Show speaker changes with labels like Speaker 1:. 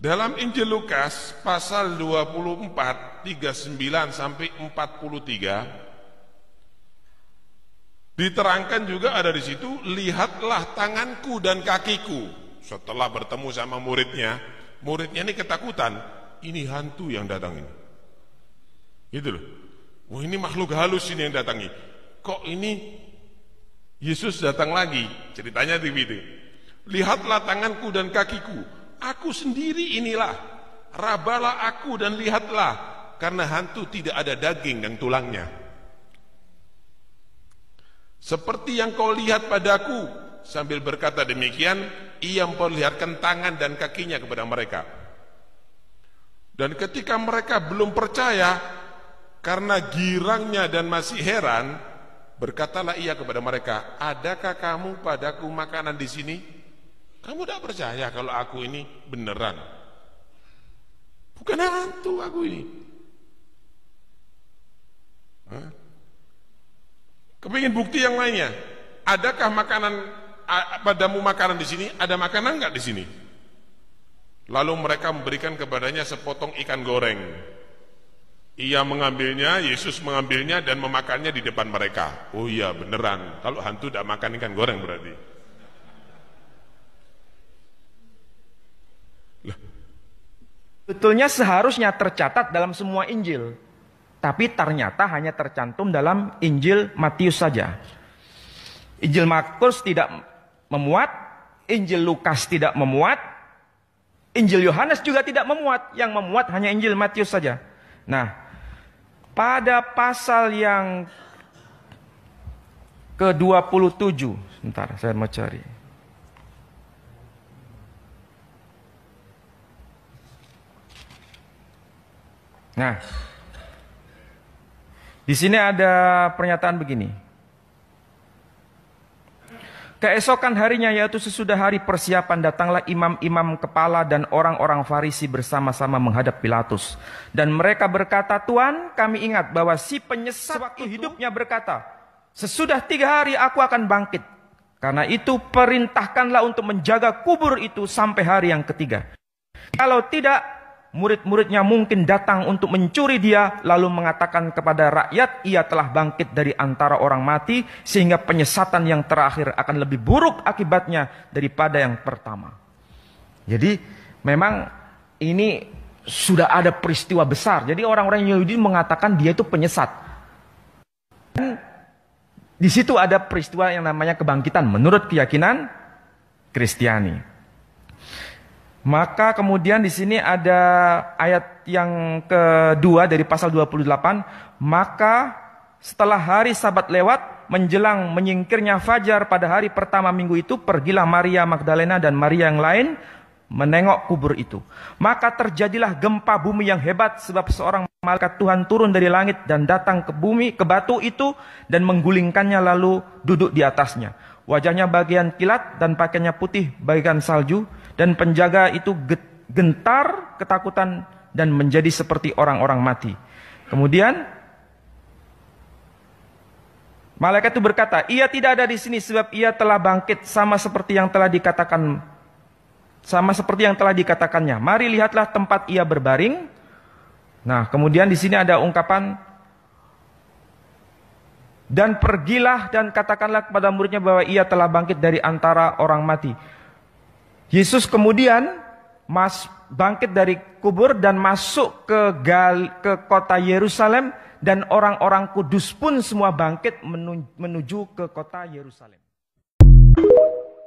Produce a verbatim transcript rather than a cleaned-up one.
Speaker 1: Dalam Injil Lukas pasal dua puluh empat, tiga puluh sembilan sampai empat puluh tiga diterangkan juga ada di situ, lihatlah tanganku dan kakiku. Setelah bertemu sama muridnya, muridnya ini ketakutan, ini hantu yang datang ini. Gitu loh. Wah, ini makhluk halus ini yang datangi. Kok ini Yesus datang lagi? Ceritanya begitu. Lihatlah tanganku dan kakiku, aku sendiri inilah. Rabalah aku dan lihatlah, karena hantu tidak ada daging dan tulangnya. Seperti yang kau lihat padaku. Sambil berkata demikian, ia memperlihatkan tangan dan kakinya kepada mereka. Dan ketika mereka belum percaya, karena girangnya dan masih heran, berkatalah ia kepada mereka, adakah kamu padaku makanan di sini? Kamu tidak percaya kalau aku ini beneran? Bukan hantu aku ini. Hah? Kepingin bukti yang lainnya? Adakah makanan padamu makanan di sini? Ada makanan enggak di sini? Lalu mereka memberikan kepadanya sepotong ikan goreng. Ia mengambilnya, Yesus mengambilnya dan memakannya di depan mereka. Oh iya beneran, kalau hantu tidak makan ikan goreng berarti. Lah.
Speaker 2: Betulnya seharusnya tercatat dalam semua Injil, tapi ternyata hanya tercantum dalam Injil Matius saja. Injil Markus tidak memuat, Injil Lukas tidak memuat, Injil Yohanes juga tidak memuat. Yang memuat hanya Injil Matius saja. Nah, pada pasal yang ke dua puluh tujuh, sebentar saya mau cari. Nah, di sini ada pernyataan begini. Keesokan harinya, yaitu sesudah hari persiapan, datanglah imam-imam kepala dan orang-orang Farisi bersama-sama menghadap Pilatus. Dan mereka berkata, Tuan, kami ingat bahwa si penyesat waktu hidupnya berkata, sesudah tiga hari aku akan bangkit. Karena itu perintahkanlah untuk menjaga kubur itu sampai hari yang ketiga. Kalau tidak, murid-muridnya mungkin datang untuk mencuri dia, lalu mengatakan kepada rakyat, ia telah bangkit dari antara orang mati, sehingga penyesatan yang terakhir akan lebih buruk akibatnya daripada yang pertama. Jadi memang ini sudah ada peristiwa besar. Jadi orang-orang Yahudi mengatakan dia itu penyesat. Dan di situ ada peristiwa yang namanya kebangkitan menurut keyakinan Kristiani. Maka kemudian di sini ada ayat yang kedua dari pasal dua puluh delapan. Maka setelah hari Sabat lewat, menjelang menyingkirnya fajar pada hari pertama minggu itu, pergilah Maria Magdalena dan Maria yang lain menengok kubur itu. Maka terjadilah gempa bumi yang hebat, sebab seorang malaikat Tuhan turun dari langit dan datang ke bumi, ke batu itu, dan menggulingkannya lalu duduk di atasnya. Wajahnya bagian kilat dan pakaiannya putih bagian salju. Dan penjaga itu gentar ketakutan dan menjadi seperti orang-orang mati. Kemudian malaikat itu berkata, ia tidak ada di sini sebab ia telah bangkit sama seperti yang telah dikatakan sama seperti yang telah dikatakannya. Mari lihatlah tempat ia berbaring. Nah, kemudian di sini ada ungkapan, dan pergilah dan katakanlah kepada muridnya bahwa ia telah bangkit dari antara orang mati. Yesus kemudian mas, bangkit dari kubur dan masuk ke, gal, ke kota Yerusalem, dan orang-orang kudus pun semua bangkit menuju ke kota Yerusalem.